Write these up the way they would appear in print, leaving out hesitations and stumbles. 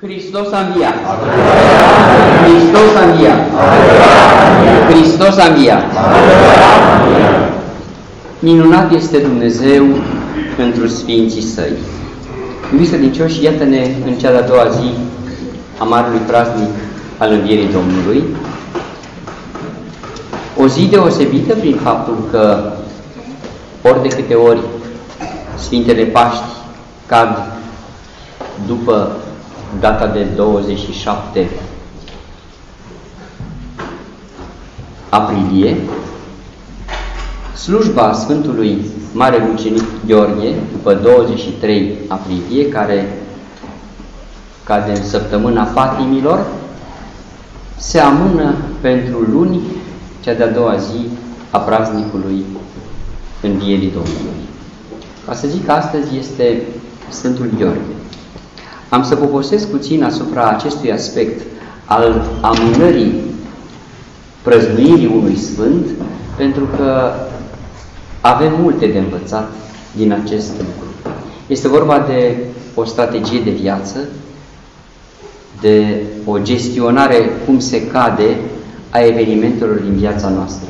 Hristos a înviat! Hristos a înviat! Hristos a înviat! Minunat este Dumnezeu pentru Sfinții Săi. Iubiți credincioși, iată-ne în cea de-a doua zi a Marelui Praznic al Învierii Domnului. O zi deosebită prin faptul că ori de câte ori Sfintele Paști cad după data de 27 aprilie, slujba Sfântului Mare Mucenic Gheorghe, după 23 aprilie, care cade în săptămâna Patimilor, se amână pentru luni, cea de-a doua zi a praznicului Învierii Domnului. Ca să zic că astăzi este Sfântul Gheorghe. Am să poposesc puțin asupra acestui aspect al amânării prăznuirii unui sfânt, pentru că avem multe de învățat din acest lucru. Este vorba de o strategie de viață, de o gestionare cum se cade a evenimentelor din viața noastră.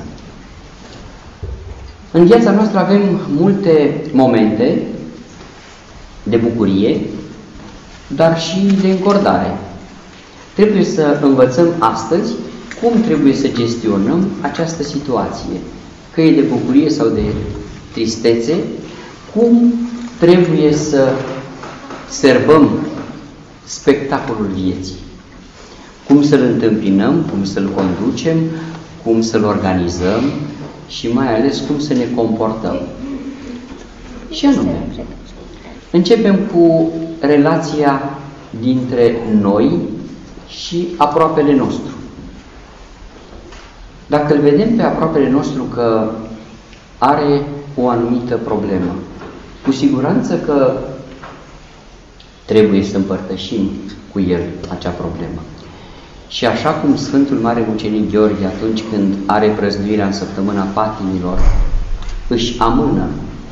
În viața noastră avem multe momente de bucurie, dar și de încordare. Trebuie să învățăm astăzi cum trebuie să gestionăm această situație, că e de bucurie sau de tristețe, cum trebuie să servăm spectacolul vieții, cum să-l întâmpinăm, cum să-l conducem, cum să-l organizăm și mai ales cum să ne comportăm. Și anume, începem cu relația dintre noi și aproapele nostru. Dacă îl vedem pe aproapele nostru că are o anumită problemă, cu siguranță că trebuie să împărtășim cu el acea problemă. Și așa cum Sfântul Mare Mucenic Gheorghe, atunci când are prăznuirea în săptămâna Patimilor, își amână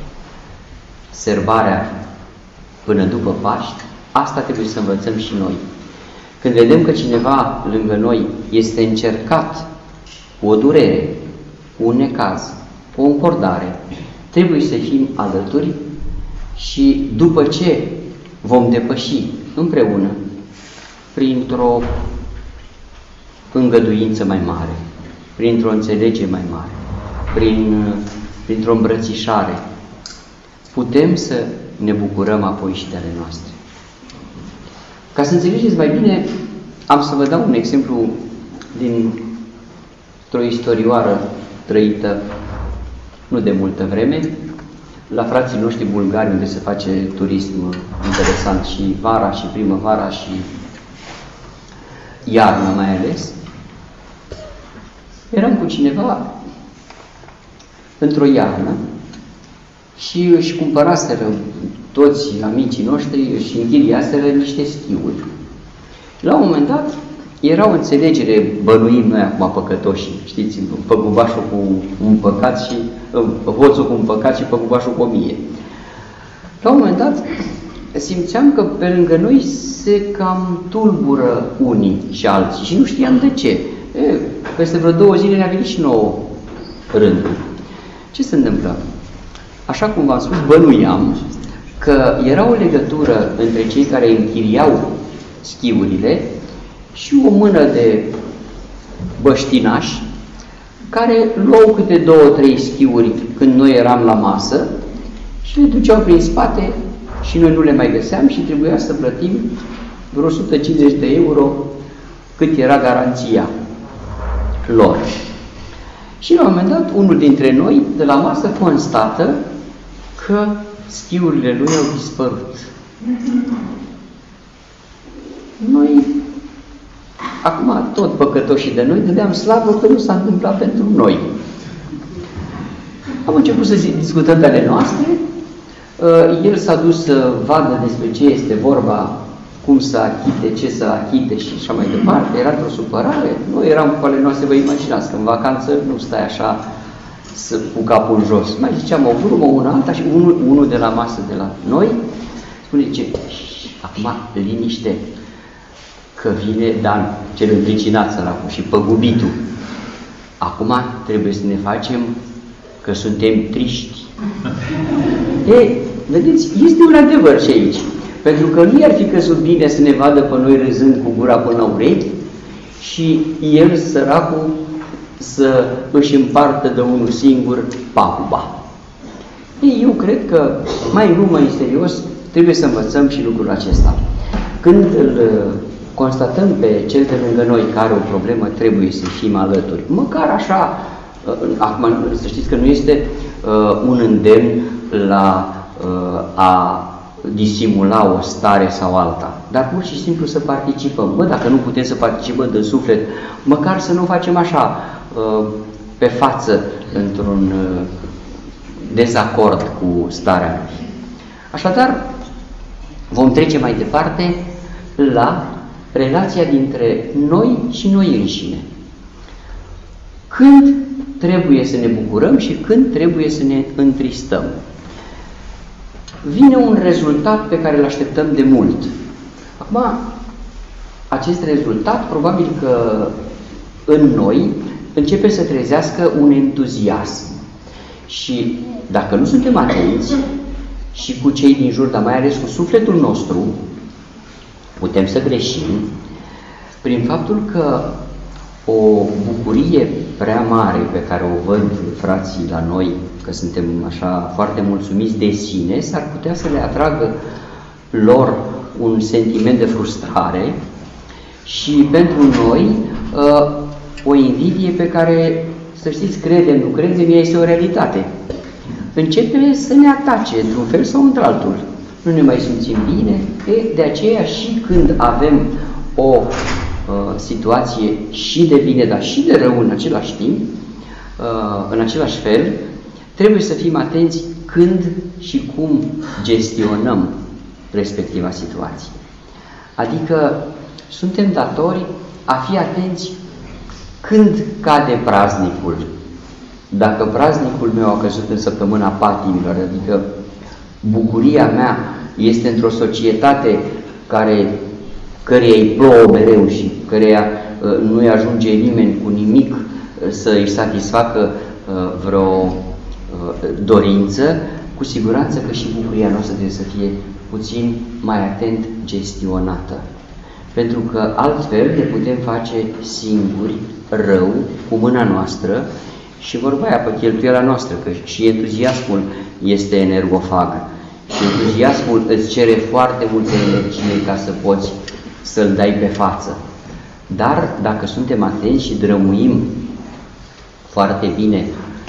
serbarea până după Paști, asta trebuie să învățăm și noi. Când vedem că cineva lângă noi este încercat cu o durere, cu un necaz, cu o încordare, trebuie să fim alături și după ce vom depăși împreună, printr-o îngăduință mai mare, printr-o înțelegere mai mare, printr-o îmbrățișare, putem să ne bucurăm apoi și de ale noastre. Ca să înțelegeți mai bine, am să vă dau un exemplu dintr-o istorioară trăită nu de multă vreme, la frații noștri bulgari, unde se face turism interesant și vara, și primăvara, și iarna mai ales. Eram cu cineva într-o iarnă și își cumpăraseră toți amicii noștri, își închiriaseră niște schiuri. La un moment dat, era o înțelegere, bănuim noi acum păcătoșii, știți, păgubașul cu un păcat și hoțul cu un păcat și păgubașul cu 1000. La un moment dat, simțeam că pe lângă noi se cam tulbură unii și alții și nu știam de ce. Peste vreo 2 zile ne-a venit și nouă rândul. Ce se întâmplă? Așa cum v-am spus, bănuiam că era o legătură între cei care închiriau schiurile și o mână de băștinași care luau câte 2-3 schiuri când noi eram la masă și le duceau prin spate și noi nu le mai găseam și trebuia să plătim vreo 150 de euro cât era garanția lor. Și la un moment dat, unul dintre noi, de la masă, constată că schiurile lui au dispărut. Noi, acum tot păcătoșii de noi, dădeam slavă că nu s-a întâmplat pentru noi. Am început să discutăm de ale noastre, el s-a dus să vadă despre ce este vorba, cum să achite, ce să achite și așa mai departe, era într-o supărare. Noi eram cu ale noastre, vă imaginați că în vacanță nu stai așa cu capul în jos. Mai ziceam o vorbă, una alta și unul de la masă de la noi spune, acum liniște, că vine Dan, cel îndricinat săracul și păgubitul. Acum trebuie să ne facem că suntem triști. Vedeți, este un adevăr și aici. Pentru că nu i-ar fi căzut bine să ne vadă pe noi râzând cu gura până la urechi și el, săracul, să își împartă de unul singur paguba. Eu cred că, mai în glumă, în serios, trebuie să învățăm și lucrul acesta. Când îl constatăm pe cel de lângă noi care are o problemă, trebuie să fim alături. Măcar așa, acum să știți că nu este un îndemn la a disimula o stare sau alta, dar pur și simplu să participăm. Dacă nu putem să participăm din suflet, măcar să nu facem așa, pe față, într-un dezacord cu starea lui. Așadar, vom trece mai departe la relația dintre noi și noi înșine. Când trebuie să ne bucurăm și când trebuie să ne întristăm. Vine un rezultat pe care îl așteptăm de mult. Acum, acest rezultat probabil că în noi începe să trezească un entuziasm. Și dacă nu suntem atenți și cu cei din jur, dar mai ales cu sufletul nostru, putem să greșim prin faptul că o bucurie prea mare pe care o văd frații la noi, că suntem așa foarte mulțumiți de sine, s-ar putea să le atragă lor un sentiment de frustrare și pentru noi o invidie pe care, să știți, credem, nu credem, ea este o realitate. Începe să ne atace într-un fel sau într-altul. Nu ne mai simțim bine, de aceea și când avem o situație și de bine, dar și de rău în același timp, în același fel, trebuie să fim atenți când și cum gestionăm respectiva situație. Adică suntem datori a fi atenți când cade praznicul. Dacă praznicul meu a căzut în săptămâna patimilor, adică bucuria mea este într-o societate căreia îi plouă mereu și căreia nu-i ajunge nimeni cu nimic să îi satisfacă vreo dorință, cu siguranță că și bucuria noastră trebuie să fie puțin mai atent gestionată. Pentru că altfel ne putem face singuri rău cu mâna noastră și vorba aia pe cheltuiala noastră, că și entuziasmul este energofag. Și entuziasmul îți cere foarte multă energie ca să poți să-l dai pe față. Dar dacă suntem atenți și drămuim foarte bine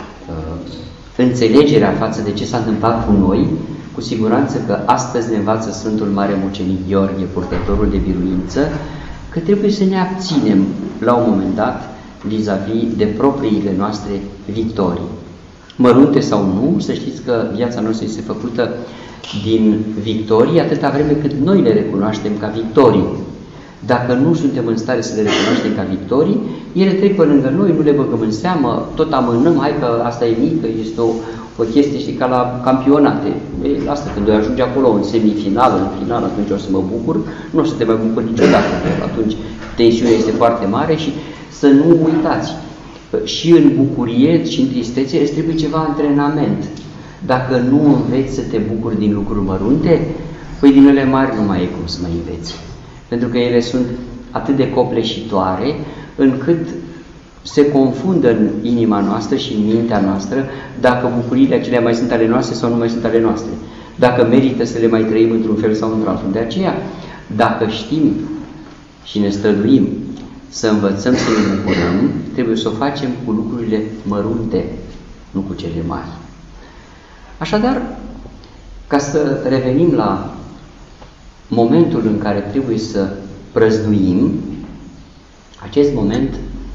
înțelegerea față de ce s-a întâmplat cu noi, cu siguranță că astăzi ne învață Sfântul Mare Mucenic Gheorghe, purtătorul de biruință, că trebuie să ne abținem la un moment dat vis-a-vis de propriile noastre victorii. Mărunte sau nu, să știți că viața noastră este făcută din victorii atâta vreme cât noi le recunoaștem ca victorii. Dacă nu suntem în stare să le recunoaștem ca victorii, ele trec pe lângă noi, nu le băgăm în seamă, tot amânăm, hai că asta e mică, este o chestie, știi, ca la campionate. Asta, când o ajunge acolo în semifinală, în final, atunci o să mă bucur, nu o să te mai bucur niciodată. Atunci tensiunea este foarte mare și să nu uitați, și în bucurie și în tristețe îți trebuie ceva antrenament. Dacă nu înveți să te bucuri din lucruri mărunte, păi din ele mari nu mai e cum să mai înveți. Pentru că ele sunt atât de copleșitoare, încât se confundă în inima noastră și în mintea noastră dacă bucuriile acelea mai sunt ale noastre sau nu mai sunt ale noastre. Dacă merită să le mai trăim într-un fel sau într-altul. De aceea, dacă știm și ne străduim să învățăm să ne bucurăm, trebuie să o facem cu lucrurile mărunte, nu cu cele mari. Așadar, ca să revenim la momentul în care trebuie să prăznuim, acest moment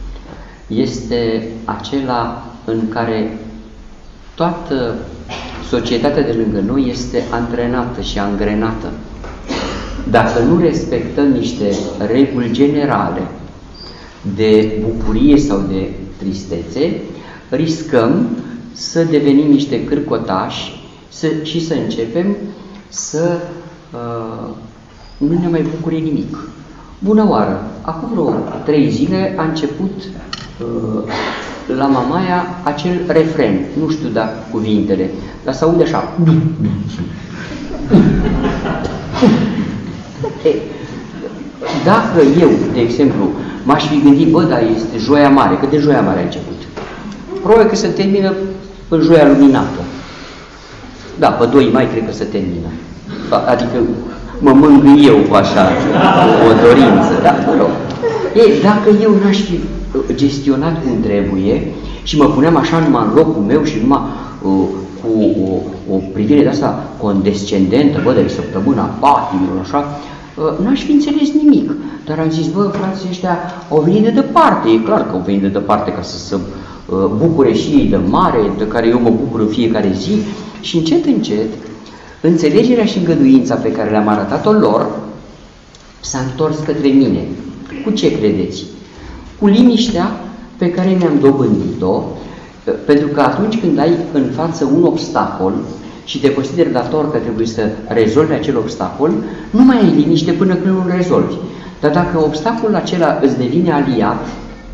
este acela în care toată societatea de lângă noi este antrenată și angrenată. Dacă nu respectăm niște reguli generale de bucurie sau de tristețe, riscăm să devenim niște cârcotași și să începem să nu ne mai bucure nimic. Bună oară! Acum vreo 3 zile a început la Mamaia acel refren, nu știu dacă cuvintele, dar se aude așa. Dacă eu, de exemplu, m-aș fi gândit, bă, dar este Joia Mare, că de Joia Mare a început. Probabil că se termină în Joia Luminată. Da, pe 2 mai cred că se termină. Adică mă mângâi eu cu așa o dorință, da, mă rog. Dacă eu n-aș fi gestionat cum trebuie și mă puneam așa numai în locul meu și numai cu o privire de asta condescendentă, bă, de săptămâna patimilor, așa, n-aș fi înțeles nimic. Dar am zis, bă, frații ăștia au venit de departe, e clar că au venit de departe ca să se bucure și ei de mare, de care eu mă bucur în fiecare zi. Și încet, încet, înțelegerea și îngăduința pe care le-am arătat-o lor s-a întors către mine. Cu ce credeți? Cu liniștea pe care mi-am dobândit-o, pentru că atunci când ai în față un obstacol și te consideri dator că trebuie să rezolvi acel obstacol, nu mai ai liniște până când nu-l rezolvi. Dar dacă obstacolul acela îți devine aliat,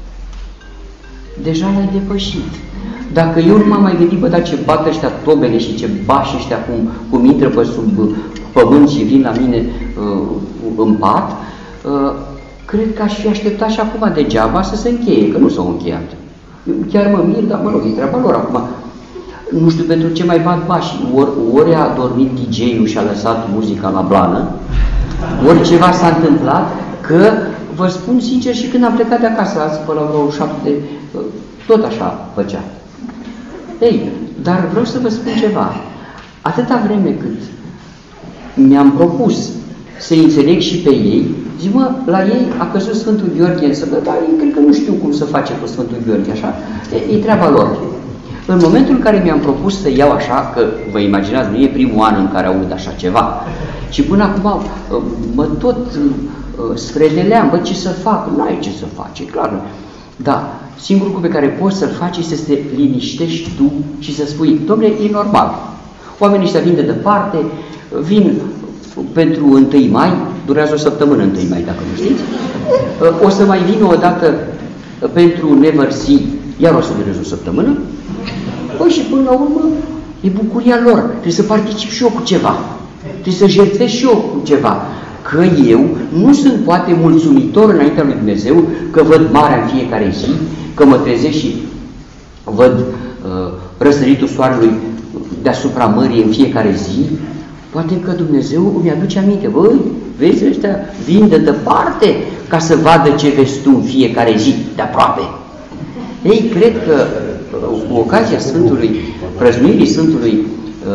deja l-ai depășit. Dacă eu nu m-am mai gândit, bă, dar ce bat ăștia tobele și ce bași ăștia cum intră pe sub pământ și vin la mine în pat, cred că aș fi așteptat și acum degeaba să se încheie, că nu s-au încheiat. Eu chiar mă mir, dar mă rog, e treaba lor acum. Nu știu pentru ce mai bat bașii. Ori a dormit DJ-ul și a lăsat muzica la blană, ori ceva s-a întâmplat, că vă spun sincer și când am plecat de acasă, azi pe la vreo 7, tot așa făcea. Ei, dar vreau să vă spun ceva. Atâta vreme cât mi-am propus să înțeleg și pe ei, zic, mă, la ei a căzut Sfântul Gheorghe în săptămână, dar ei cred că nu știu cum să face cu Sfântul Gheorghe, așa, e treaba lor. În momentul în care mi-am propus să iau așa, că vă imaginați, nu e primul an în care aud așa ceva, și până acum mă tot sfredeleam, bă, ce să fac? N-ai ce să faci, e clar. Da, singurul lucru pe care poți să-l faci este să te liniștești tu și să spui, dom'le, e normal. Oamenii ăștia vin de departe, vin pentru 1 mai, durează o săptămână 1 mai, dacă nu știți. O să mai vină o dată pentru nevărsi, iar o să dureze o săptămână. Păi și până la urmă e bucuria lor. Trebuie să particip și eu cu ceva. Trebuie să jertfesc și eu cu ceva. Că eu nu sunt poate mulțumitor înaintea lui Dumnezeu că văd marea în fiecare zi, că mă trezesc și văd răsăritul soarelui deasupra mării în fiecare zi. Poate că Dumnezeu îmi aduce aminte, băi, vezi, ăștia vin de departe ca să vadă ce vezi tu în fiecare zi, de aproape. Ei, cred că cu ocazia prăznuirii Sfântului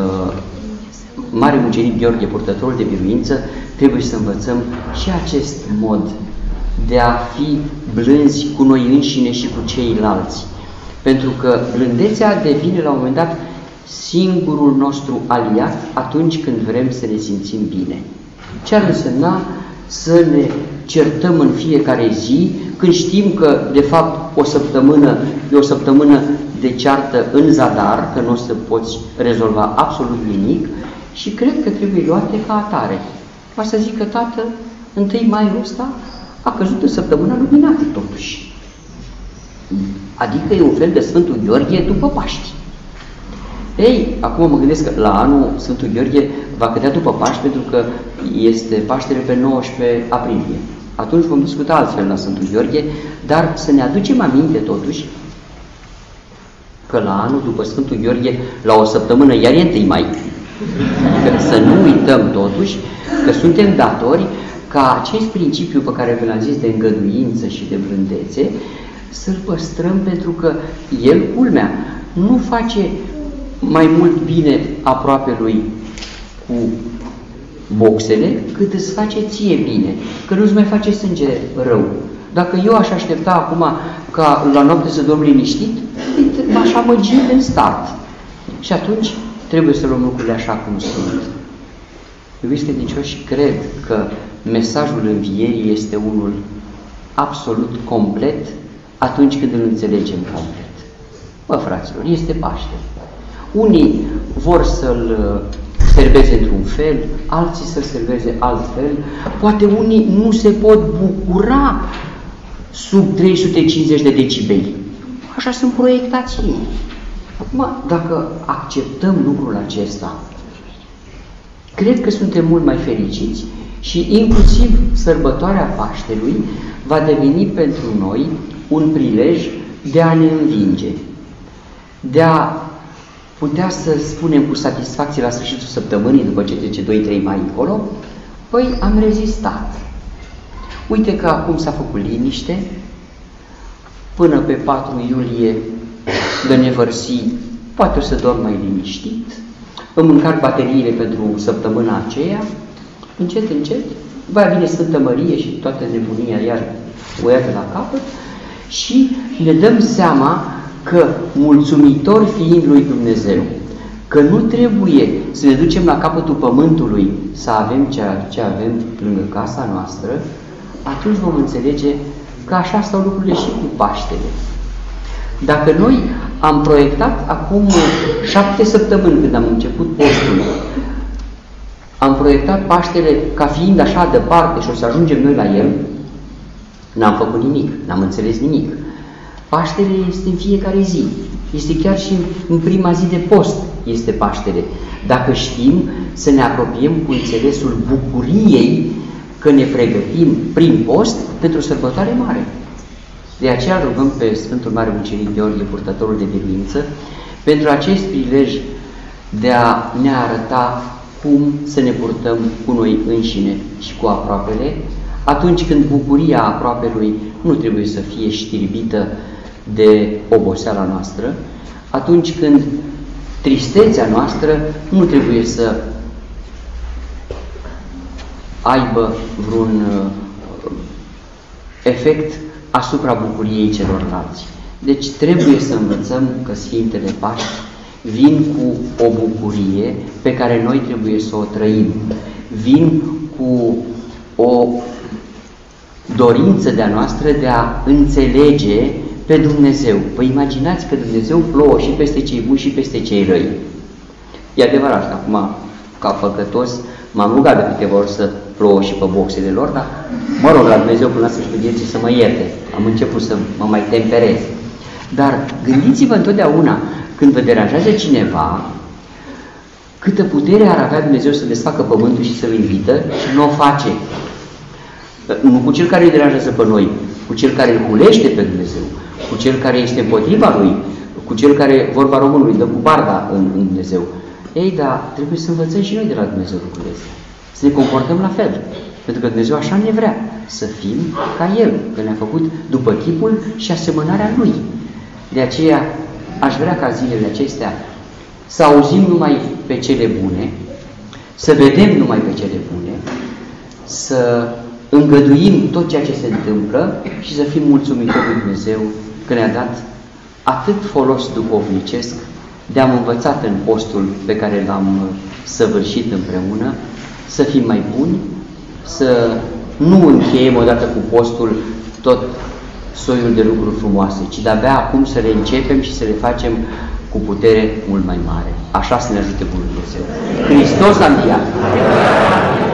Mare Mucenic Gheorghe, purtătorul de biruință, trebuie să învățăm și acest mod de a fi blânzi cu noi înșine și cu ceilalți. Pentru că blândețea devine la un moment dat singurul nostru aliat atunci când vrem să ne simțim bine. Ce ar însemna să ne certăm în fiecare zi, când știm că, de fapt, o săptămână e o săptămână de ceartă în zadar, că nu o să poți rezolva absolut nimic, și cred că trebuie luate ca atare. Va să zic că, tată, 1 maiul ăsta a căzut în săptămâna luminată, totuși. Adică e un fel de Sfântul Gheorghe după Paști. Ei, acum mă gândesc că la anul Sfântul Gheorghe va cădea după Paști, pentru că este Paștele pe 19 aprilie. Atunci vom discuta altfel la Sfântul Gheorghe, dar să ne aducem aminte totuși că la anul după Sfântul Gheorghe, la o săptămână, iar e 1 mai. Adică să nu uităm totuși că suntem datori ca acest principiu pe care vi l-am zis de îngăduință și de blândețe să-l păstrăm, pentru că el, culmea, nu face mai mult bine aproapelui cu boxele, cât îți face ție bine, că nu-ți mai face sânge rău. Dacă eu aș aștepta acum ca la noapte să dorm liniștit, m-aș amăgi în start. Și atunci trebuie să luăm lucrurile așa cum sunt. Iubiți credincioși, cred că mesajul învierii este unul absolut complet atunci când îl înțelegem complet. Bă, fraților, este Paște. Unii vor să-l serveze într-un fel, alții să serveze altfel, poate unii nu se pot bucura sub 350 de decibeli. Așa sunt proiectați ei. Acum, dacă acceptăm lucrul acesta, cred că suntem mult mai fericiți și inclusiv sărbătoarea Paștelui va deveni pentru noi un prilej de a ne învinge, de a putea să spunem cu satisfacție la sfârșitul săptămânii, după ce trece 2-3 mai încolo, păi am rezistat. Uite că acum s-a făcut liniște, până pe 4 iulie de nevărsi, poate o să dorm mai liniștit, îmi încarc bateriile pentru săptămâna aceea, încet, încet, va vine Sfântă Mărie și toată nebunia iar o ia de la capăt și ne dăm seama că, mulțumitor fiind lui Dumnezeu, că nu trebuie să ne ducem la capătul pământului să avem ceea ce avem lângă casa noastră, atunci vom înțelege că așa stau lucrurile și cu Paștele. Dacă noi am proiectat acum 7 săptămâni, când am început postul, am proiectat Paștele ca fiind așa departe și o să ajungem noi la el, n-am făcut nimic, n-am înțeles nimic. Paștele este în fiecare zi, este chiar și în prima zi de post este Paștele. Dacă știm să ne apropiem cu înțelesul bucuriei că ne pregătim prin post pentru o sărbătoare mare. De aceea rugăm pe Sfântul Mare Mucenic Gheorghe, purtătorul de biruință, pentru acest prilej de a ne arăta cum să ne purtăm cu noi înșine și cu aproapele, atunci când bucuria aproapelui nu trebuie să fie știrbită de oboseala noastră, atunci când tristețea noastră nu trebuie să aibă vreun efect asupra bucuriei celorlalți. Deci trebuie să învățăm că Sfintele Paști vin cu o bucurie pe care noi trebuie să o trăim. Vin cu o dorință de-a noastră de a înțelege pe Dumnezeu. Vă imaginați că Dumnezeu plouă și peste cei buni și peste cei răi. E adevărat, acum, ca păcătos, m-am rugat de câteva ori să plouă și pe boxele lor, dar mă rog la Dumnezeu până la sfârșitul vieții să mă ierte. Am început să mă mai temperez. Dar gândiți-vă întotdeauna, când vă deranjează cineva, câtă putere ar avea Dumnezeu să desfacă pământul și să-l invită și nu o face. Nu cu cel care îi deranjează pe noi, cu cel care îl hulește pe Dumnezeu, cu cel care este împotriva lui, cu cel care, vorba românului, dă cu barda în Dumnezeu. Ei, dar trebuie să învățăm și noi de la Dumnezeu lucrurile astea. Să ne comportăm la fel. Pentru că Dumnezeu așa ne vrea, să fim ca El, că ne-a făcut după chipul și asemănarea Lui. De aceea aș vrea ca zilele acestea să auzim numai pe cele bune, să vedem numai pe cele bune, să îngăduim tot ceea ce se întâmplă și să fim mulțumitori lui Dumnezeu că ne-a dat atât folos duhovnicesc de am învățat în postul pe care l-am săvârșit împreună, să fim mai buni, să nu încheiem odată cu postul tot soiul de lucruri frumoase, ci de-abia acum să le începem și să le facem cu putere mult mai mare. Așa să ne ajute Bunul Dumnezeu. Hristos a înviat!